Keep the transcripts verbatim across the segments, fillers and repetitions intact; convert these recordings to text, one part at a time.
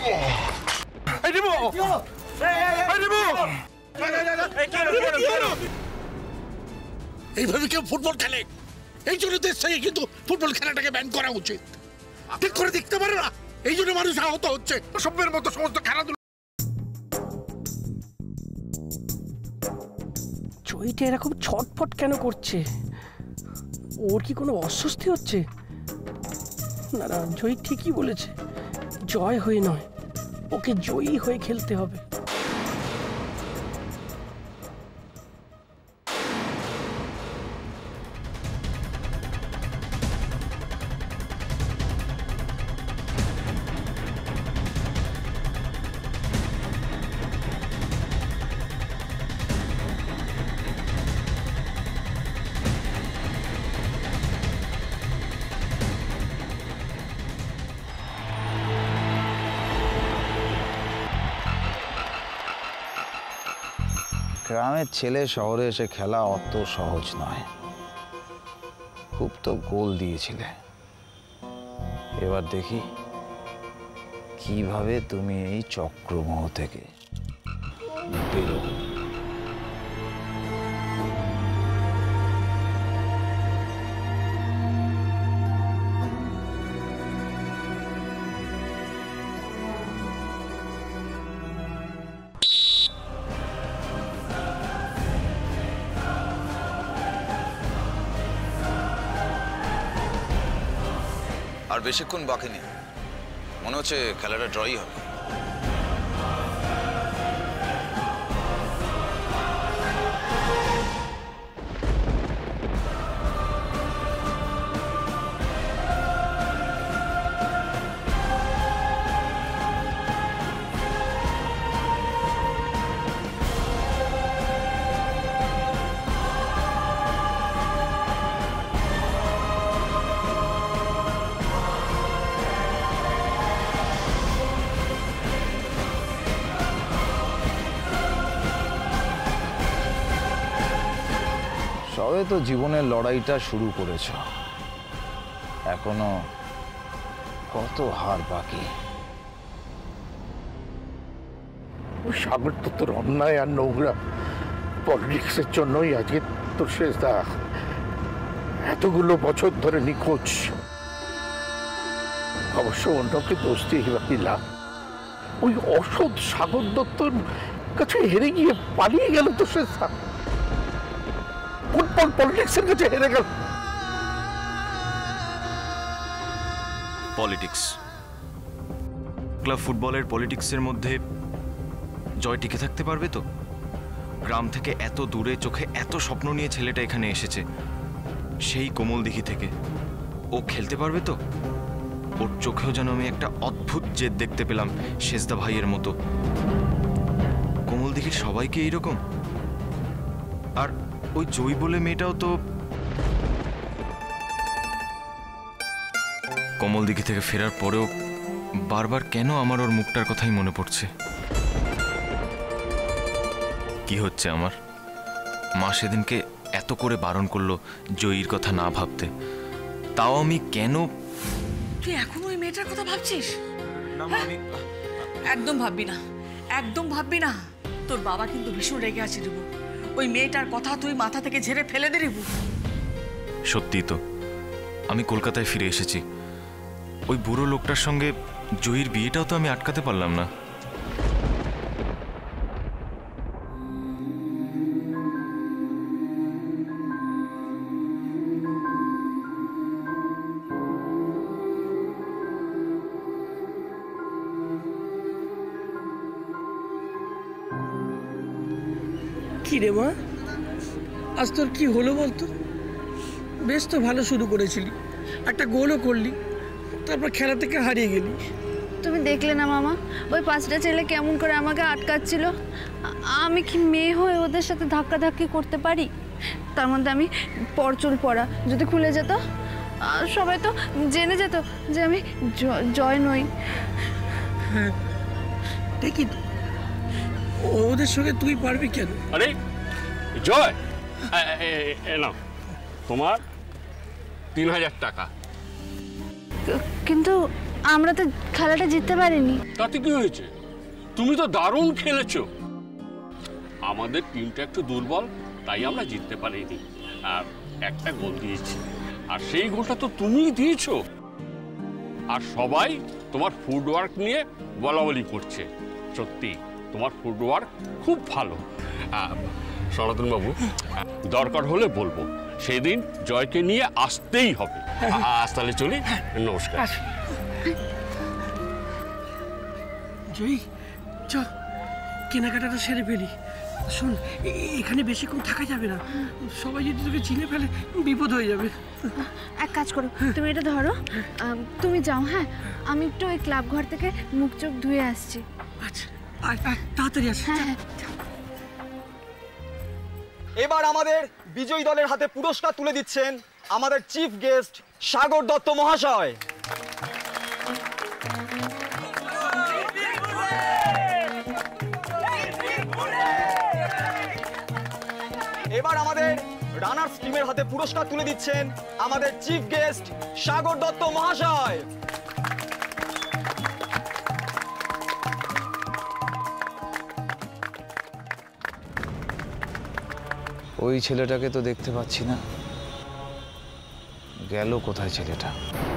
এইভাবে কেউ ফুটবল খেলে? এই জন্য দেশ থেকে কিন্তু ফুটবল খেলাটাকে ব্যান করা উচিত। ঠিক করে দেখতে পারে না, এই জন্য মানুষ আহত হচ্ছে। সভ্যের মতো সমস্ত খেলাধুলা। জয়ীটা এরকম ছটফট কেন করছে? ওর কি কোনো অস্বস্তি হচ্ছে? না না, জয়ী ঠিকই বলেছে, জয় হয়ে নয়, ওকে জয়ী হয়ে খেলতে হবে। গ্রামের ছেলে শহরে এসে খেলা অত সহজ নয়। খুব তো গোল দিয়েছিলে, এবার দেখি কিভাবে তুমি এই চক্রমোহ থেকে বেরো। আর বেশিক্ষণ বাকি নেই, মনে হচ্ছে খেলাটা ড্রই হবে। সবে তো জীবনের লড়াইটা শুরু করেছ, এখনো কত হার বাকি। সাগর তো তোর অন্যায় আর নোংরা পলিটিক্সের জন্যই আজকে তোর শেষ দা এতগুলো বছর ধরে নিখোঁজ। অবশ্য অন্যকে দোষ দিয়ে দিলাম, ওই অসৎ সাগর দত্তর কাছে হেরে গিয়ে পালিয়ে গেল তো শেষ দা। ফুটবল পলিটিক্সের কাছে হেরে গেল। পলিটিক্স, ক্লাব ফুটবলের পলিটিক্সের মধ্যে জয় টিকে থাকতে পারবে তো? গ্রাম থেকে এত দূরে, চোখে এত স্বপ্ন নিয়ে ছেলেটা এখানে এসেছে, সেই কোমলদিঘি থেকে। ও খেলতে পারবে তো? ওর চোখেও যেন আমি একটা অদ্ভুত জেদ দেখতে পেলাম, শেষদা ভাইয়ের মতো। কোমলদিঘির সবাইকে এইরকম? আর ওই জয়ী বলে মেয়েটাও তো কোমলদিঘি থেকে ফেরার পরেও বারবার কেন আমার ওর মুখটার কথাই মনে পড়ছে। কি হচ্ছে আমার? মা সেদিনকে এত করে বারণ করলো জয়ীর কথা না ভাবতে, তাও আমি কেন? তুই এখন ওই মেয়েটার কথা ভাবছিস? একদম ভাববি না, একদম ভাববি না। তোর বাবা কিন্তু ভীষণ রেগে আছে রিবু। ওই মেয়েটার কথা তুই মাথা থেকে ঝেড়ে ফেলে দে রিবু। সত্যি তো, আমি কলকাতায় ফিরে এসেছি। ওই বুড়ো লোকটার সঙ্গে জয়ীর বিয়েটাও তো আমি আটকাতে পারলাম না। কি রে মা, আজ তোর কি হলো বলতো? বেশ তো ভালো শুরু করেছিলি, একটা গোলও করলি, তারপর খেলা থেকে হারিয়ে গেলি। তুমি দেখলে না মামা, ওই পাঁচটা ছেলে কেমন করে আমাকে আটকাচ্ছিল। আমি কি মেয়ে হয়ে ওদের সাথে ধাক্কা ধাক্কি করতে পারি? তার মধ্যে আমি পরচুল পরা, যদি খুলে যেত সবাই তো জেনে যেত যে আমি জয় নই। হ্যাঁ ঠিকই, ওদের সঙ্গে তুই পারবি কেন? আরে জয়, না তোমার তিন হাজার টাকা। কিন্তু আমরা তো খেলাটা জিততে পারিনি। তাতে কি হয়েছে? তুমি তো দারুণ খেলেছো। আমাদের টিমটা একটু দুর্বল, তাই আমরা জিততে পারিনি। আর একটা গোল দিয়েছি, আর সেই গোলটা তো তুমিই দিয়েছো। আর সবাই তোমার ফুটওয়ার্ক নিয়ে বলাবলি করছে। সত্যি তোমার ফুটওয়ার্ক খুব ভালো। সনাতন বাবু, দরকার হলে বলবো, সেদিন জয়কে নিয়ে আসতেই হবে। আজ তাহলে চলি, নমস্কার। জয়ী, চল কেনাকাটাটা সেরে ফেলি। শোন, এখানে বেশিক্ষণ থাকা যাবে না, সবাই যদি তোকে চিনে ফেলে বিপদ হয়ে যাবে। এক কাজ করো, তুমি এটা ধরো, তুমি যাও। হ্যাঁ, আমি একটু ওই ক্লাব ঘর থেকে মুখ চোখ ধুয়ে আসছি। আচ্ছা, তাড়াতাড়ি আস। হ্যাঁ হ্যাঁ। এবার আমাদের বিজয়ী দলের হাতে পুরস্কার তুলে দিচ্ছেন আমাদের চিফ গেস্ট সাগর দত্ত মহাশয়। এবার আমাদের রানার্স টিমের হাতে পুরস্কার তুলে দিচ্ছেন আমাদের চিফ গেস্ট সাগর দত্ত মহাশয়। ওই ছেলেটাকে তো দেখতে পাচ্ছি না, গেল কোথায় ছেলেটা?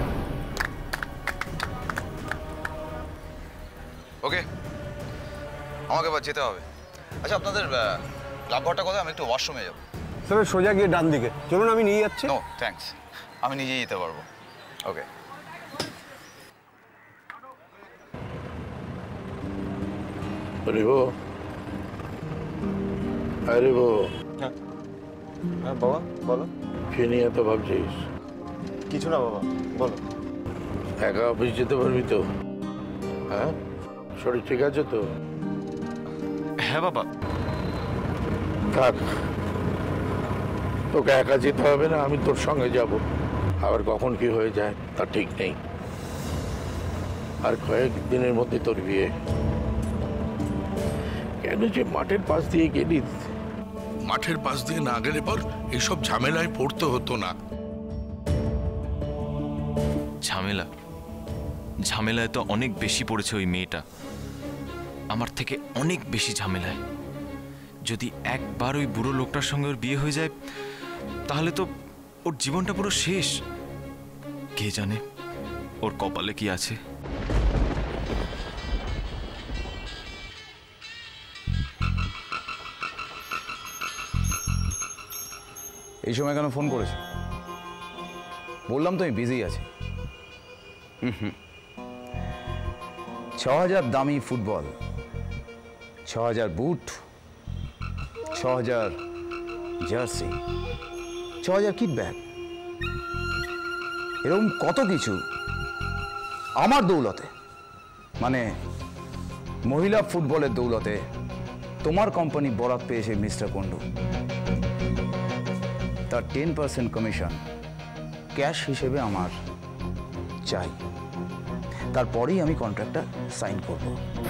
ওকে, আমাকে এবার যেতে হবে। আচ্ছা, আপনাদের ক্লাব ঘরটা কোথায়? আমি একটু ওয়াশরুমে যাবো। স্যার সোজা গিয়ে ডান দিকে চলুন, আমি নিয়ে যাচ্ছি। নো থ্যাঙ্কস, আমি নিজেই যেতে পারবো। ওকে। আরে বো, আরে বো। হ্যাঁ হ্যাঁ বাবা বলো। কি নিয়ে এত ভাবছিস? কিছু না বাবা, বলো। একা অফিস যেতে পারবি তো? হ্যাঁ, শরীর ঠিক আছে তো? হ্যাঁ বাবা। থাক, তোকে একা যেতে হবে না, আমি তোর সঙ্গে যাব। আবার কখন কি হয়ে যায় তা ঠিক নেই। আর কয়েক দিনের মধ্যে তোর বিয়ে। কেন যে মাঠের পাশ দিয়ে গেলি? মাঠের পাশ দিয়ে না গেলে পর এইসব ঝামেলায় পড়তে হতো না। ঝামেলা ঝামেলায় তো অনেক বেশি পড়েছে ওই মেয়েটা, আমার থেকে অনেক বেশি ঝামেলায়। যদি একবার ওই বুড়ো লোকটার সঙ্গে ওর বিয়ে হয়ে যায়, তাহলে তো ওর জীবনটা পুরো শেষ। কে জানে ওর কপালে কি আছে। এই সময় কেন ফোন করেছো? বললাম তো আমি বিজি আছি। হুম হুম ছ হাজার দামি ফুটবল, ছ হাজার বুট, ছ হাজার জার্সি, ছ হাজার কিট ব্যাগ, এরকম কত কিছু আমার দৌলতে, মানে মহিলা ফুটবলের দৌলতে তোমার কোম্পানি বরাত পেয়েছে মিস্টার কুন্ডু। তার টেন পার্সেন্ট কমিশন ক্যাশ হিসেবে আমার চাই, তারপরেই আমি কন্ট্রাক্টটা সাইন করব।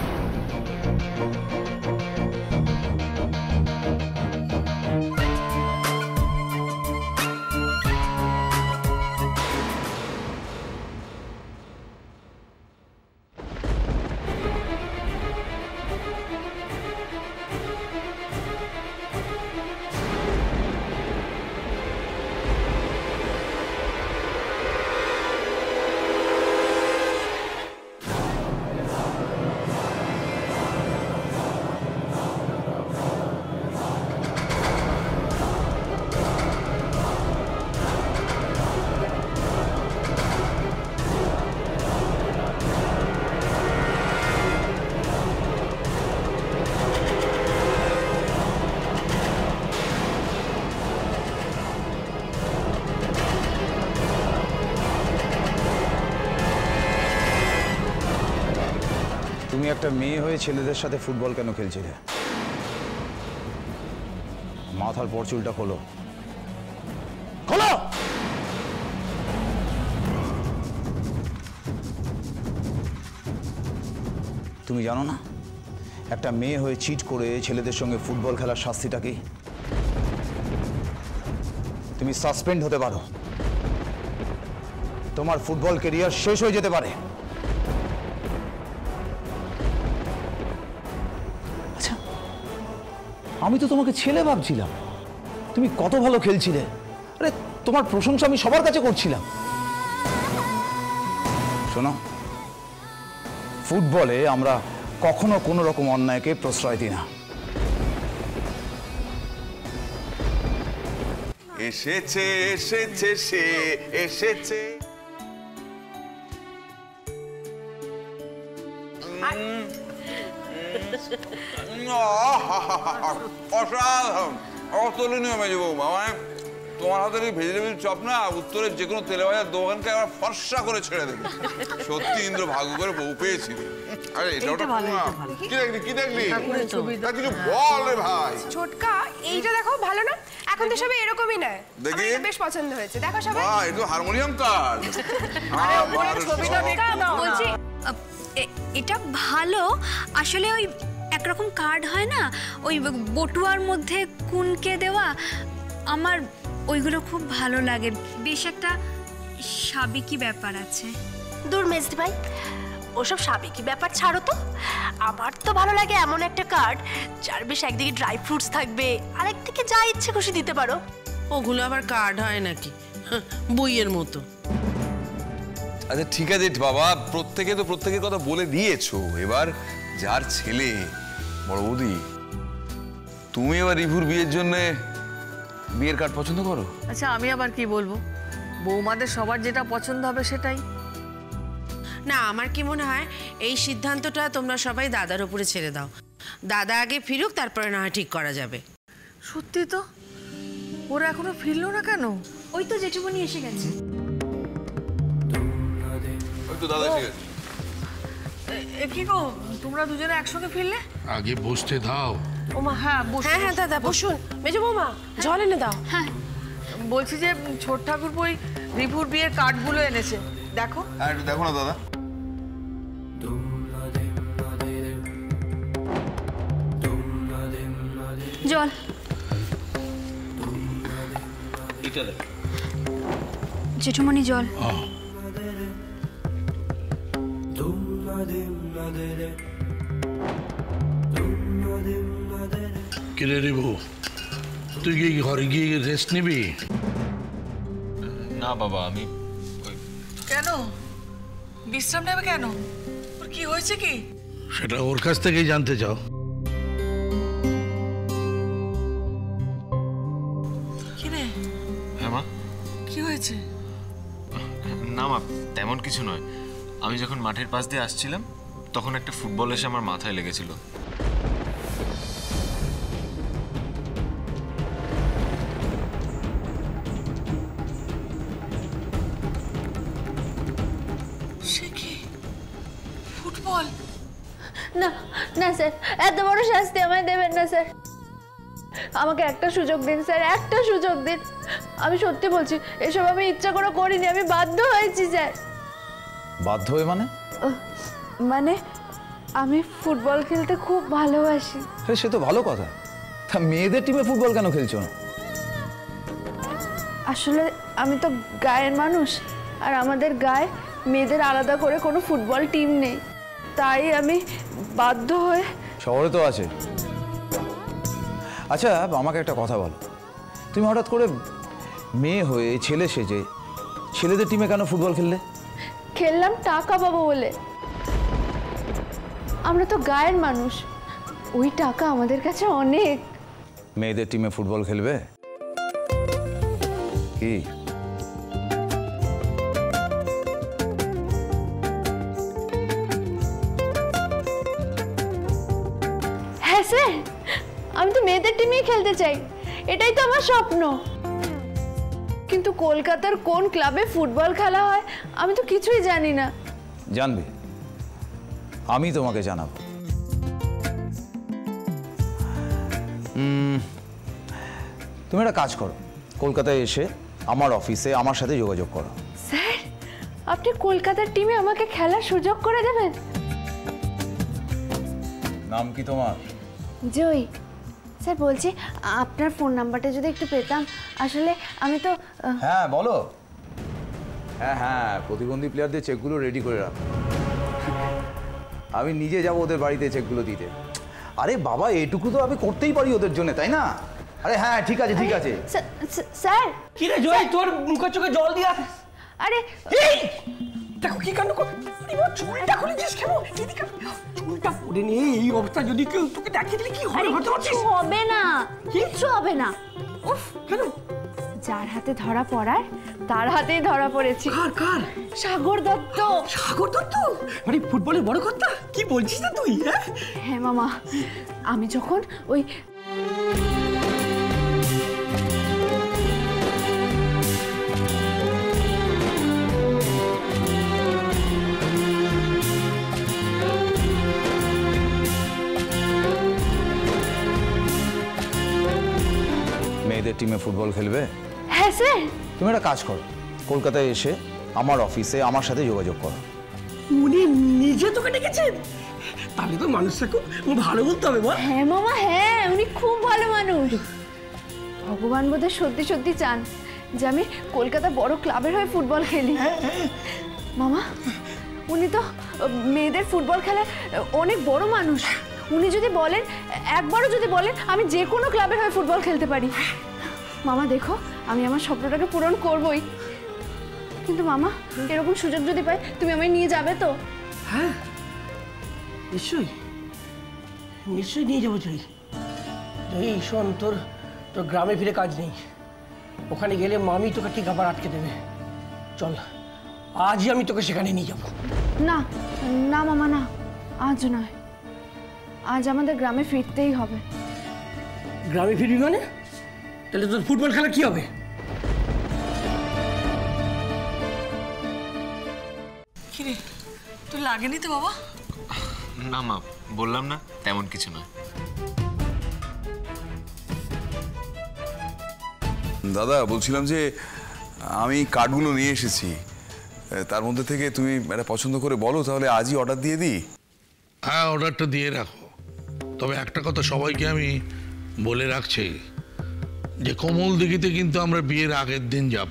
তুমি একটা মেয়ে হয়ে ছেলেদের সাথে ফুটবল কেন খেলছিলে? মাথার পরচুলটা খোলো, খোলো। তুমি জানো না একটা মেয়ে হয়ে চিট করে ছেলেদের সঙ্গে ফুটবল খেলার শাস্তিটা কি? তুমি সাসপেন্ড হতে পারো, তোমার ফুটবল ক্যারিয়ার শেষ হয়ে যেতে পারে। আমি তো তোমাকে ছেলে ভাবছিলাম। তুমি কত ভালো খেলছিলে, আরে তোমার প্রশংসা আমি সবার কাছে করছিলাম। শোনো, ফুটবলে আমরা কখনো কোনো রকম অন্যায়কে প্রশ্রয় দিই না। এসেছে এসেছে সে এসেছে। অসাধারণ, অতুলনীয় মেজো বৌমা। মানে তোমার হাতের এই ভেজিটেবিল চপ না উত্তরের যে কোনো তেলে ভাজার দোকানকে আবার ফর্সা করে ছেড়ে দেবে। সত্যি ইন্দ্র ভাগ্য করে বউ পেয়েছিলি। আরে এটা ওটা কি দেখলি কি দেখলি কিছু বল রে ভাই। ছোটকা এইটা দেখো ভালো না? এখন তো সবাই এরকমই নেয়। দেখি বেশ পছন্দ হয়েছে, দেখো সবাই। বাহ, এটা হারমোনিয়াম কাজ। বলছি এটা ভালো। আসলে ওই একরকম কার্ড হয় না, ওই বটুয়ার মধ্যে কুনকে দেওয়া, আমার ওইগুলো খুব ভালো লাগে। বেশ একটা সাবেকি ব্যাপার আছে। দূর মেজদি ভাই, ওসব সাবেকি ব্যাপার ছাড়ো তো। আমার তো ভালো লাগে এমন একটা কার্ড যার বেশ একদিকে ড্রাই ফ্রুটস থাকবে, আরেকদিকে যা ইচ্ছে খুশি দিতে পারো। ওগুলো আবার কার্ড হয় নাকি, বইয়ের মতো? আচ্ছা ঠিক আছে বাবা, প্রত্যেকে তো প্রত্যেকের কথা বলে দিয়েছো। এবার যার ছেলে, বড় বৌদি তুমি এবার রিভুর বিয়ের জন্য বিয়ের কার্ড পছন্দ করো। আচ্ছা আমি আবার কি বলবো, বৌমাদের সবার যেটা পছন্দ হবে সেটাই। না, আমার কি মনে হয় এই সিদ্ধান্তটা তোমরা সবাই দাদার উপরে ছেড়ে দাও। দাদা আগে ফিরুক, তারপরে না হয় ঠিক করা যাবে। সত্যি তো, ওরা এখনো ফিরলো না কেন? ওই তো জেঠুমনি এসে গেছে। ওই তো দাদা এসে গেছে। এ কি গো, তোমরা দুজনে একসঙ্গে ফিরলে? আগে বসতে দাও। ওমা হ্যাঁ বসুন। হ্যাঁ হ্যাঁ দাদা বসুন। মেজো বৌমা জল এনে দাও। হ্যাঁ বলছি যে ছোট ঠাকুর বই রিভুর বিয়ের কার্ডগুলো এনেছে, দেখো। হ্যাঁ একটু দেখো না দাদা। জল। জেঠুমনি জল। কিরে রিভু, তুই কি ঘরে গিয়ে রেস্ট নিবি? না বাবা, আমি কেন বিশ্রাম নেবে কেন? ওর কি হয়েছে কি? সেটা ওর কাছ থেকেই জানতে চাও। কিরে? হ্যাঁ মা। কি হয়েছে? না মা, তেমন কিছু নয়। আমি যখন মাঠের পাশ দিয়ে আসছিলাম তখন একটা ফুটবল এসে আমার মাথায় লেগেছিল। সে কি ফুটবল? না না স্যার, এত বড় শাস্তি আমায় দেবেন না স্যার। আমাকে একটা সুযোগ দিন স্যার, একটা সুযোগ দিন। আমি সত্যি বলছি, এসব আমি ইচ্ছা করে করিনি, আমি বাধ্য হয়েছি স্যার। বাধ্য হয়ে মানে? মানে আমি ফুটবল খেলতে খুব ভালোবাসি। আরে সে তো ভালো কথা, তা মেয়েদের টিমে ফুটবল কেন খেলছো না? আসলে আমি তো গায়ের মানুষ, আর আমাদের গায়ে মেয়েদের আলাদা করে কোনো ফুটবল টিম নেই, তাই আমি বাধ্য হয়ে। শহরে তো আছে। আচ্ছা আমাকে একটা কথা বলো, তুমি হঠাৎ করে মেয়ে হয়ে ছেলে সেজে ছেলেদের টিমে কেন ফুটবল খেললে? খেললাম টাকা পাবো বলে। আমরা তো গায়ের মানুষ, ওই টাকা আমাদের কাছে অনেক। মেয়েদের টিমে ফুটবল খেলবে কি? হ্যাঁ স্যার, আমি তো মেয়েদের টিমেই খেলতে চাই, এটাই তো আমার স্বপ্ন। কিন্তু কলকাতার কোন ক্লাবে ফুটবল খেলা হয় আমি তো কিছুই জানি না। জানবে, আমি তোমাকে জানাবো। তুমি একটা কাজ করো, কলকাতায় এসে আমার অফিসে আমার সাথে যোগাযোগ করো। স্যার, আপনি কলকাতার টিমে আমাকে খেলার সুযোগ করে দেবেন? নাম কি তোমার? জয়ী। স্যার বলছি আপনার ফোন নাম্বারটা যদি একটু পেতাম, আসলে আমি তো। হ্যাঁ বলো। হ্যাঁ হ্যাঁ, প্রতিবন্ধী প্লেয়ারদের চেকগুলো রেডি করে রাখো। আমি নিজে যাব ওদের বাড়িতে চেকগুলো দিতে। আরে বাবা এটুকু তো আমি করতেই পারি ওদের জন্য, তাই না? আরে হ্যাঁ ঠিক আছে ঠিক আছে। স্যার কি রে জয়, তোর মুখের চোখে জল দিয়া? আরে দেখো কি কাণ্ড কর, চুলটা খুলে দিস কেন? চুলটা পড়ে নিয়ে এই অবস্থা যদি কেউ তোকে দেখিয়ে দিলে কি হবে? কিছু হবে না, কিচ্ছু হবে না। উফ কেন? যার হাতে ধরা পড়ার তার হাতেই ধরা পড়েছি। কার কার? সাগর দত্ত। সাগর দত্ত মানে ফুটবলের বড় কথা? কি বলছিস না তুই? হ্যাঁ হ্যাঁ মামা, আমি যখন ওই মেয়েদের টিমে ফুটবল খেলবে? হ্যাঁ স্যার। তুমি একটা কাজ করো, কলকাতায় এসে আমার অফিসে আমার সাথে যোগাযোগ করো। উনি নিজে তোকে ডেকেছেন? তাহলে তো মানুষটা খুব ভালো বলতে হবে বল। হ্যাঁ মামা হ্যাঁ, উনি খুব ভালো মানুষ। ভগবান বোধহয় সত্যি সত্যি চান যে আমি কলকাতা বড় ক্লাবের হয়ে ফুটবল খেলি। মামা উনি তো মেয়েদের ফুটবল খেলায় অনেক বড় মানুষ। উনি যদি বলেন, একবারও যদি বলেন, আমি যে কোনো ক্লাবের হয়ে ফুটবল খেলতে পারি। মামা দেখো, আমি আমার স্বপ্নটাকে পূরণ করবই। কিন্তু মামা এরকম সুযোগ যদি পাই, তুমি আমায় নিয়ে যাবে তো? হ্যাঁ নিশ্চয়ই নিশ্চয়ই নিয়ে যাবো জয়ী। জয়ী শোন, তোর তোর গ্রামে ফিরে কাজ নেই। ওখানে গেলে মামি তোকে ঠিক আবার আটকে দেবে। চল আজই আমি তোকে সেখানে নিয়ে যাবো। না না মামা না, আজ নয়, আজ আমাদের গ্রামে ফিরতেই হবে। গ্রামে ফিরবি মানে? তাহলে তোর ফুটবল খেলা কি হবে? কিরে তোর লাগেনি তো বাবা? না মা, বললাম না তেমন কিছু নয়। দাদা বলছিলাম যে আমি কার্ডগুলো নিয়ে এসেছি, তার মধ্যে থেকে তুমি একটা পছন্দ করে বলো, তাহলে আজই অর্ডার দিয়ে দিই। হ্যাঁ অর্ডারটা দিয়ে রাখো। তবে একটা কথা সবাইকে আমি বলে রাখছি যে কমল দিঘিতে কিন্তু আমরা বিয়ের আগের দিন যাব,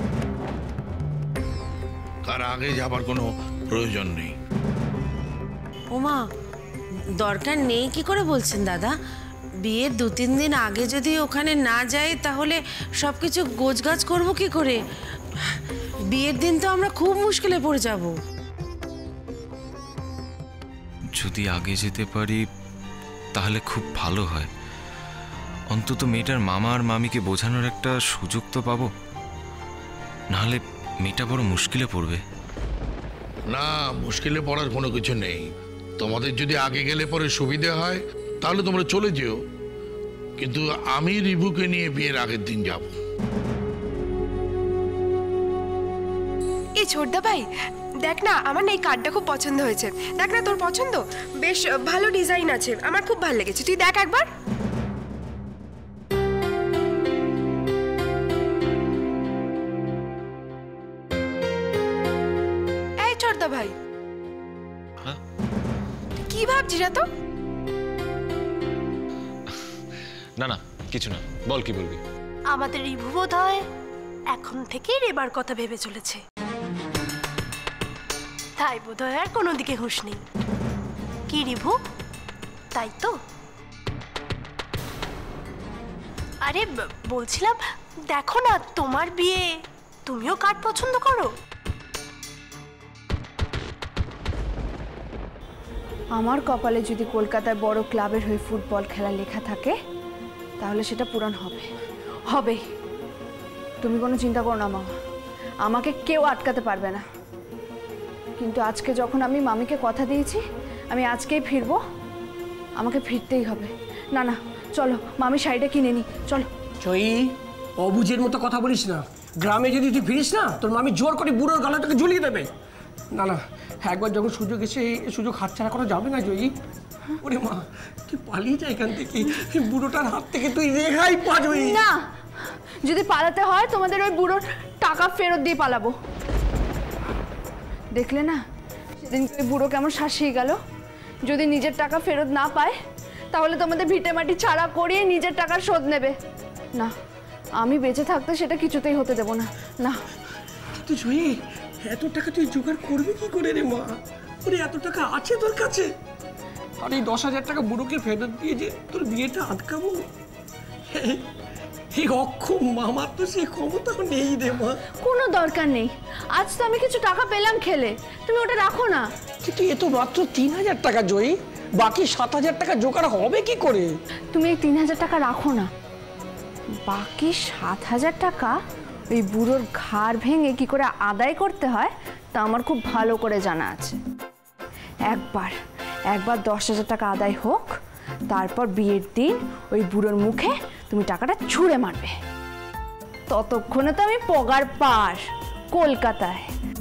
তার আগে যাবার কোনো প্রয়োজন নেই। ওমা দরকার নেই কি করে বলছেন দাদা? বিয়ের দু তিন দিন আগে যদি ওখানে না যাই তাহলে সব কিছু গোছগাছ করবো কি করে? বিয়ের দিন তো আমরা খুব মুশকিলে পড়ে যাব। যদি আগে যেতে পারি তাহলে খুব ভালো হয়। অন্তত মেয়েটার মামা আর মামিকে বোঝানোর একটা সুযোগ তো পাবো, নাহলে মেয়েটা বড় মুশকিলে পড়বে। না মুশকিলে পড়ার কোনো কিছু নেই। তোমাদের যদি আগে গেলে পরে সুবিধে হয় তাহলে তোমরা চলে যেও, কিন্তু আমি রিভুকে নিয়ে বিয়ের আগের দিন যাব। এই ছোটদা ভাই দেখ না, আমার না এই কার্ডটা খুব পছন্দ হয়েছে। দেখ না তোর পছন্দ, বেশ ভালো ডিজাইন আছে, আমার খুব ভালো লেগেছে। তুই দেখ একবার। এই ছোটদা ভাই কি ভাবছিস এত? না না কিছু না, বল কি বলবি? আমাদের রিভু বোধ হয় এখন থেকেই রেবার কথা ভেবে চলেছে, তাই বোধ হয় আর কোনো দিকে হুঁশ নেই। কি রিভু, তাই তো? আরে বলছিলাম দেখো না, তোমার বিয়ে, তুমিও কার্ড পছন্দ করো। আমার কপালে যদি কলকাতায় বড় ক্লাবের হয়ে ফুটবল খেলা লেখা থাকে তাহলে সেটা পূরণ হবে হবে। তুমি কোনো চিন্তা করো না মামা, আমাকে কেউ আটকাতে পারবে না। কিন্তু আজকে যখন আমি মামিকে কথা দিয়েছি আমি আজকেই ফিরবো, আমাকে ফিরতেই হবে। না না চলো, মামি শাড়িটা কিনে নি, চলো। জয়ী অবুঝের মতো কথা বলিস না। গ্রামে যদি তুই ফিরিস না, তোর মামি জোর করে বুড়োর গলাটাকে ঝুলিয়ে দেবে। না না, একবার যখন সুযোগ এসে সুযোগ হাতছাড়া করা যাবে না জয়ী। ওরে মা, তুই পালিয়ে যা এখান থেকে, বুড়োটার হাত থেকে তুই রেহাই পা জয়ী। না, যদি পালাতে হয় তোমাদের ওই বুড়োর টাকা ফেরত দিয়ে পালাবো। দেখলে না সেদিন ওই বুড়ো কেমন শাসিয়ে গেল। যদি নিজের টাকা ফেরত না পায় তাহলে তোমাদের ভিটে মাটি ছাড়া করিয়ে নিজের টাকার শোধ নেবে। না, আমি বেঁচে থাকতে সেটা কিছুতেই হতে দেব না। না তুই জয়ী, এত টাকা তুই জোগাড় করবি কি করে রে মা? ওরে এত টাকা আছে তোর কাছে? আর এই দশ হাজার টাকা বুড়োকে ফেরত দিয়ে যে তোর বিয়েটা আটকাবো, এই অক্ষম মামার তো সেই ক্ষমতাও নেই রে মা। কোনো দরকার নেই, আজ তো আমি কিছু টাকা পেলাম খেলে, তুমি ওটা রাখো না। কিন্তু এ তো মাত্র তিন হাজার টাকা জয়ী, বাকি সাত হাজার টাকা জোগাড় হবে কি করে? তুমি এই তিন হাজার টাকা রাখো না, বাকি সাত হাজার টাকা ওই বুড়োর ঘাড় ভেঙে কি করে আদায় করতে হয় তা আমার খুব ভালো করে জানা আছে। একবার একবার দশ হাজার টাকা আদায় হোক, তারপর বিয়ের দিন ওই বুড়োর মুখে তুমি টাকাটা ছুঁড়ে মারবে। ততক্ষণে তো আমি পগার পার কলকাতায়,